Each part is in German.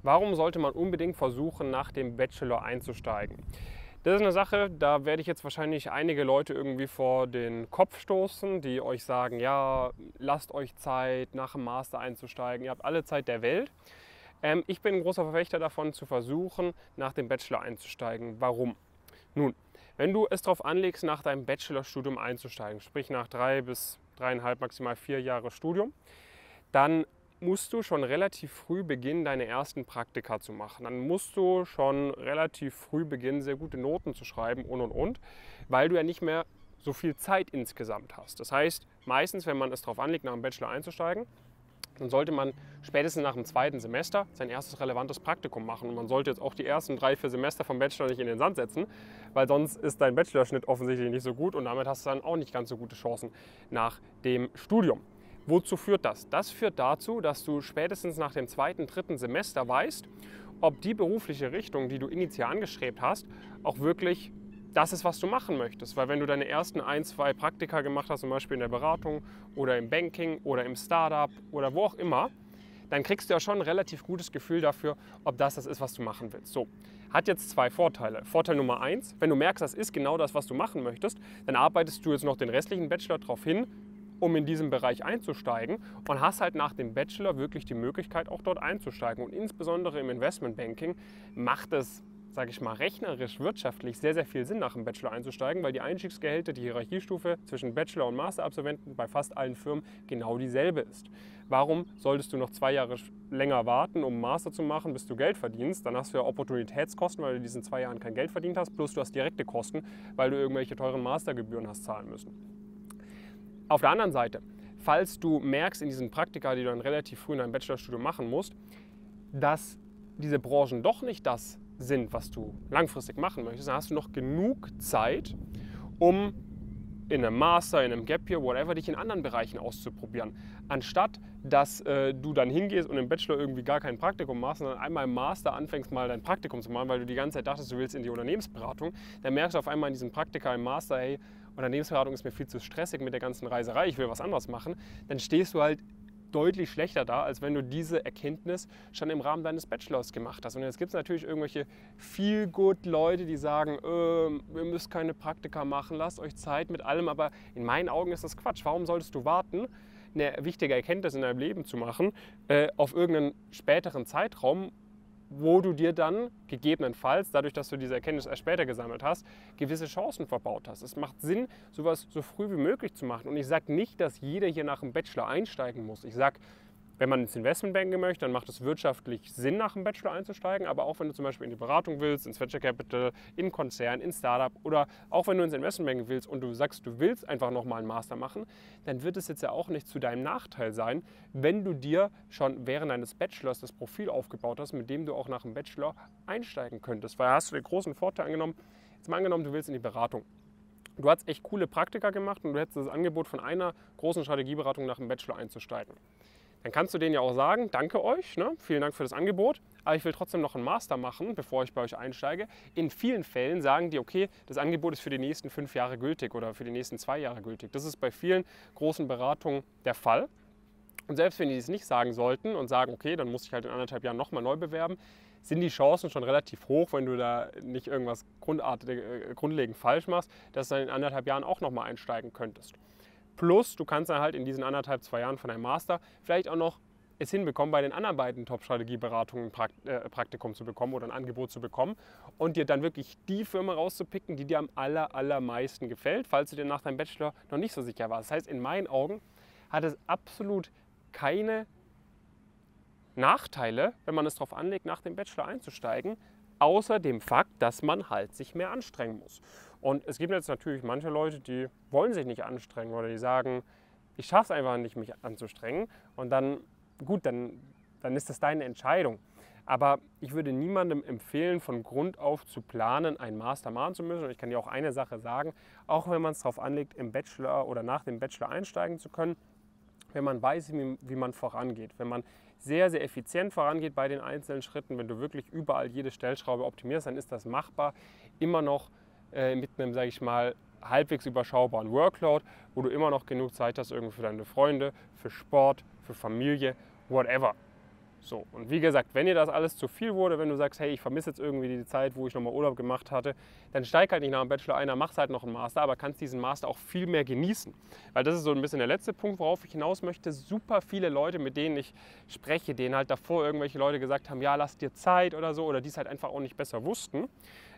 Warum sollte man unbedingt versuchen, nach dem Bachelor einzusteigen? Das ist eine Sache, da werde ich jetzt wahrscheinlich einige Leute irgendwie vor den Kopf stoßen, die euch sagen, ja, lasst euch Zeit, nach dem Master einzusteigen, ihr habt alle Zeit der Welt. Ich bin ein großer Verfechter davon, zu versuchen, nach dem Bachelor einzusteigen. Warum? Nun, wenn du es darauf anlegst, nach deinem Bachelorstudium einzusteigen, sprich nach 3 bis 3,5, maximal 4 Jahre Studium, dann musst du schon relativ früh beginnen, deine ersten Praktika zu machen. Dann musst du schon relativ früh beginnen, sehr gute Noten zu schreiben und, weil du ja nicht mehr so viel Zeit insgesamt hast. Das heißt, meistens, wenn man es darauf anlegt, nach dem Bachelor einzusteigen, dann sollte man spätestens nach dem zweiten Semester sein erstes relevantes Praktikum machen. Und man sollte jetzt auch die ersten 3, 4 Semester vom Bachelor nicht in den Sand setzen, weil sonst ist dein Bachelorschnitt offensichtlich nicht so gut und damit hast du dann auch nicht ganz so gute Chancen nach dem Studium. Wozu führt das? Das führt dazu, dass du spätestens nach dem zweiten, dritten Semester weißt, ob die berufliche Richtung, die du initial angestrebt hast, auch wirklich das ist, was du machen möchtest. Weil wenn du deine ersten 1, 2 Praktika gemacht hast, zum Beispiel in der Beratung oder im Banking oder im Startup oder wo auch immer, dann kriegst du ja schon ein relativ gutes Gefühl dafür, ob das ist, was du machen willst. So, hat jetzt 2 Vorteile. Vorteil Nummer 1, wenn du merkst, das ist genau das, was du machen möchtest, dann arbeitest du jetzt noch den restlichen Bachelor darauf hin, um in diesem Bereich einzusteigen und hast halt nach dem Bachelor wirklich die Möglichkeit, auch dort einzusteigen. Und insbesondere im Investmentbanking macht es, sage ich mal, rechnerisch, wirtschaftlich sehr, sehr viel Sinn, nach dem Bachelor einzusteigen, weil die Einstiegsgehälter, die Hierarchiestufe zwischen Bachelor- und Masterabsolventen bei fast allen Firmen genau dieselbe ist. Warum solltest du noch 2 Jahre länger warten, um einen Master zu machen, bis du Geld verdienst? Dann hast du ja Opportunitätskosten, weil du in diesen 2 Jahren kein Geld verdient hast, plus du hast direkte Kosten, weil du irgendwelche teuren Mastergebühren hast zahlen müssen. Auf der anderen Seite, falls du merkst in diesen Praktika, die du dann relativ früh in deinem Bachelorstudium machen musst, dass diese Branchen doch nicht das sind, was du langfristig machen möchtest, dann hast du noch genug Zeit, um in einem Master, in einem Gap Year, whatever, dich in anderen Bereichen auszuprobieren. Anstatt, dass du dann hingehst und im Bachelor irgendwie gar kein Praktikum machst, sondern einmal im Master anfängst, mal dein Praktikum zu machen, weil du die ganze Zeit dachtest, du willst in die Unternehmensberatung, dann merkst du auf einmal in diesem Praktika im Master, hey, Unternehmensberatung ist mir viel zu stressig mit der ganzen Reiserei, ich will was anderes machen, dann stehst du halt deutlich schlechter da, als wenn du diese Erkenntnis schon im Rahmen deines Bachelors gemacht hast. Und jetzt gibt es natürlich irgendwelche Feel-Good-Leute, die sagen, ihr müsst keine Praktika machen, lasst euch Zeit mit allem, aber in meinen Augen ist das Quatsch. Warum solltest du warten, eine wichtige Erkenntnis in deinem Leben zu machen, auf irgendeinen späteren Zeitraum, wo du dir dann gegebenenfalls, dadurch, dass du diese Erkenntnis erst später gesammelt hast, gewisse Chancen verbaut hast. Es macht Sinn, sowas so früh wie möglich zu machen. Und ich sage nicht, dass jeder hier nach dem Bachelor einsteigen muss. Ich sage, wenn man ins Investmentbanking möchte, dann macht es wirtschaftlich Sinn, nach dem Bachelor einzusteigen. Aber auch wenn du zum Beispiel in die Beratung willst, ins Venture Capital, in Konzern, in Startup oder auch wenn du ins Investmentbanking willst und du sagst, du willst einfach nochmal einen Master machen, dann wird es jetzt ja auch nicht zu deinem Nachteil sein, wenn du dir schon während deines Bachelors das Profil aufgebaut hast, mit dem du auch nach dem Bachelor einsteigen könntest. Weil hast du den großen Vorteil angenommen, jetzt mal angenommen, du willst in die Beratung. Du hast echt coole Praktika gemacht und du hättest das Angebot von einer großen Strategieberatung nach dem Bachelor einzusteigen. Dann kannst du denen ja auch sagen, danke euch, ne? Vielen Dank für das Angebot, aber ich will trotzdem noch einen Master machen, bevor ich bei euch einsteige. In vielen Fällen sagen die, okay, das Angebot ist für die nächsten 5 Jahre gültig oder für die nächsten 2 Jahre gültig. Das ist bei vielen großen Beratungen der Fall. Und selbst wenn die es nicht sagen sollten und sagen, okay, dann muss ich halt in 1,5 Jahren nochmal neu bewerben, sind die Chancen schon relativ hoch, wenn du da nicht irgendwas grundlegend falsch machst, dass du dann in 1,5 Jahren auch nochmal einsteigen könntest. Plus, du kannst dann halt in diesen 1,5, 2 Jahren von deinem Master vielleicht auch noch es hinbekommen, bei den anderen beiden Top-Strategieberatungen ein Praktikum zu bekommen oder ein Angebot zu bekommen und dir dann wirklich die Firma rauszupicken, die dir am allermeisten gefällt, falls du dir nach deinem Bachelor noch nicht so sicher warst. Das heißt, in meinen Augen hat es absolut keine Nachteile, wenn man es darauf anlegt, nach dem Bachelor einzusteigen, außer dem Fakt, dass man halt sich mehr anstrengen muss. Und es gibt jetzt natürlich manche Leute, die wollen sich nicht anstrengen oder die sagen, ich schaffe es einfach nicht, mich anzustrengen. Und dann, gut, dann ist das deine Entscheidung. Aber ich würde niemandem empfehlen, von Grund auf zu planen, einen Master machen zu müssen. Und ich kann dir auch eine Sache sagen, auch wenn man es darauf anlegt, im Bachelor oder nach dem Bachelor einsteigen zu können, wenn man weiß, wie man vorangeht, wenn man sehr, sehr effizient vorangeht bei den einzelnen Schritten, wenn du wirklich überall jede Stellschraube optimierst, dann ist das machbar, immer noch mit einem, sage ich mal, halbwegs überschaubaren Workload, wo du immer noch genug Zeit hast irgendwie für deine Freunde, für Sport, für Familie, whatever. So, und wie gesagt, wenn dir das alles zu viel wurde, wenn du sagst, hey, ich vermisse jetzt irgendwie die Zeit, wo ich nochmal Urlaub gemacht hatte, dann steig halt nicht nach dem Bachelor ein, dann machst halt noch einen Master, aber kannst diesen Master auch viel mehr genießen. Weil das ist so ein bisschen der letzte Punkt, worauf ich hinaus möchte. Super viele Leute, mit denen ich spreche, denen halt davor irgendwelche Leute gesagt haben, ja, lass dir Zeit oder so, oder die es halt einfach auch nicht besser wussten,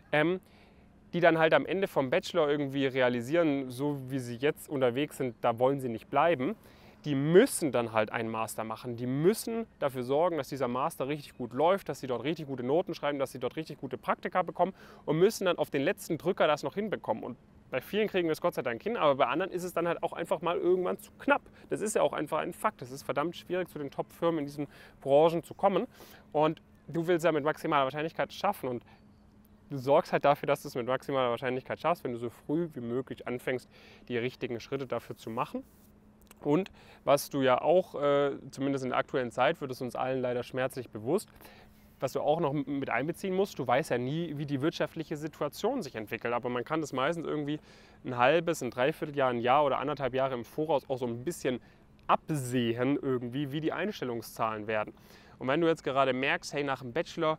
die dann halt am Ende vom Bachelor irgendwie realisieren, so wie sie jetzt unterwegs sind, da wollen sie nicht bleiben. Die müssen dann halt einen Master machen. Die müssen dafür sorgen, dass dieser Master richtig gut läuft, dass sie dort richtig gute Noten schreiben, dass sie dort richtig gute Praktika bekommen und müssen dann auf den letzten Drücker das noch hinbekommen. Und bei vielen kriegen wir es Gott sei Dank hin, aber bei anderen ist es dann halt auch einfach mal irgendwann zu knapp. Das ist ja auch einfach ein Fakt. Es ist verdammt schwierig, zu den Top-Firmen in diesen Branchen zu kommen. Und du willst ja mit maximaler Wahrscheinlichkeit schaffen. Und du sorgst halt dafür, dass du es mit maximaler Wahrscheinlichkeit schaffst, wenn du so früh wie möglich anfängst, die richtigen Schritte dafür zu machen. Und was du ja auch, zumindest in der aktuellen Zeit, wird es uns allen leider schmerzlich bewusst, was du auch noch mit einbeziehen musst, du weißt ja nie, wie die wirtschaftliche Situation sich entwickelt, aber man kann das meistens irgendwie ein halbes, ein Dreivierteljahr, ein Jahr oder 1,5 Jahre im Voraus auch so ein bisschen absehen irgendwie, wie die Einstellungszahlen werden. Und wenn du jetzt gerade merkst, hey, nach dem Bachelor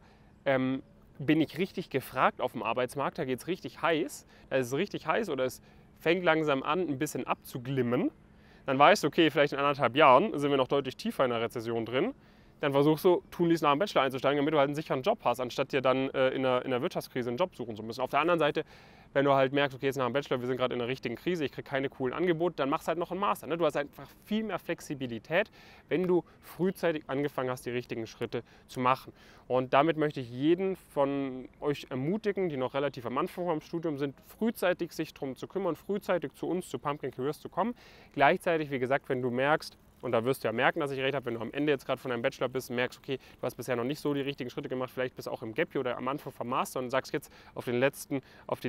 bin ich richtig gefragt auf dem Arbeitsmarkt, da geht es richtig heiß, da ist es richtig heiß oder es fängt langsam an, ein bisschen abzuglimmen, dann weißt du, okay, vielleicht in 1,5 Jahren sind wir noch deutlich tiefer in der Rezession drin. Dann versuchst du, tunlichst nach dem Bachelor einzusteigen, damit du halt einen sicheren Job hast, anstatt dir dann in der Wirtschaftskrise einen Job suchen zu müssen. Auf der anderen Seite, wenn du halt merkst, okay, jetzt nach dem Bachelor, wir sind gerade in einer richtigen Krise, ich kriege keine coolen Angebote, dann machst du halt noch einen Master. Ne? Du hast einfach viel mehr Flexibilität, wenn du frühzeitig angefangen hast, die richtigen Schritte zu machen. Und damit möchte ich jeden von euch ermutigen, die noch relativ am Anfang vom Studium sind, frühzeitig sich darum zu kümmern, frühzeitig zu uns, zu Pumpkin Careers zu kommen. Gleichzeitig, wie gesagt, wenn du merkst, und da wirst du ja merken, dass ich recht habe, wenn du am Ende jetzt gerade von deinem Bachelor bist und merkst, okay, du hast bisher noch nicht so die richtigen Schritte gemacht, vielleicht bist du auch im Gap Year oder am Anfang vom Master und sagst jetzt auf die letzten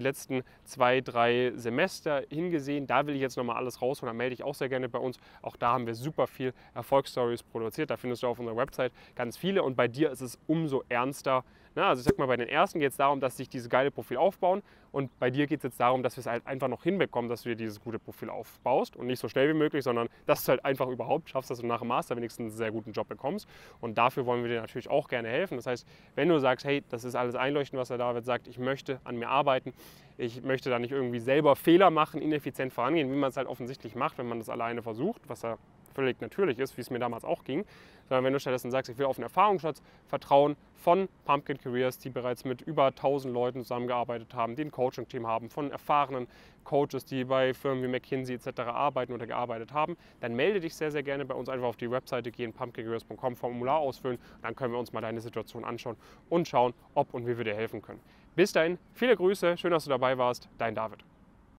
2, 3 Semester hingesehen, da will ich jetzt nochmal alles rausholen, dann melde dich auch sehr gerne bei uns. Auch da haben wir super viel Erfolgsstories produziert, da findest du auf unserer Website ganz viele und bei dir ist es umso ernster. Also ich sag mal, bei den ersten geht es darum, dass sich dieses geile Profil aufbauen und bei dir geht es jetzt darum, dass wir es halt einfach noch hinbekommen, dass du dir dieses gute Profil aufbaust und nicht so schnell wie möglich, sondern dass du halt einfach überhaupt schaffst, dass du nach dem Master wenigstens einen sehr guten Job bekommst und dafür wollen wir dir natürlich auch gerne helfen. Das heißt, wenn du sagst, hey, das ist alles einleuchtend, was der David sagt, ich möchte an mir arbeiten, ich möchte da nicht irgendwie selber Fehler machen, ineffizient vorangehen, wie man es halt offensichtlich macht, wenn man das alleine versucht, was ja völlig natürlich ist, wie es mir damals auch ging, sondern wenn du stattdessen sagst, ich will auf einen Erfahrungsschatz vertrauen von Pumpkin Careers, die bereits mit über 1000 Leuten zusammengearbeitet haben, die ein Coaching-Team haben, von erfahrenen Coaches, die bei Firmen wie McKinsey etc. arbeiten oder gearbeitet haben, dann melde dich sehr, sehr gerne bei uns, einfach auf die Webseite gehen, pumpkincareers.com, Formular ausfüllen und dann können wir uns mal deine Situation anschauen und schauen, ob und wie wir dir helfen können. Bis dahin, viele Grüße, schön, dass du dabei warst, dein David.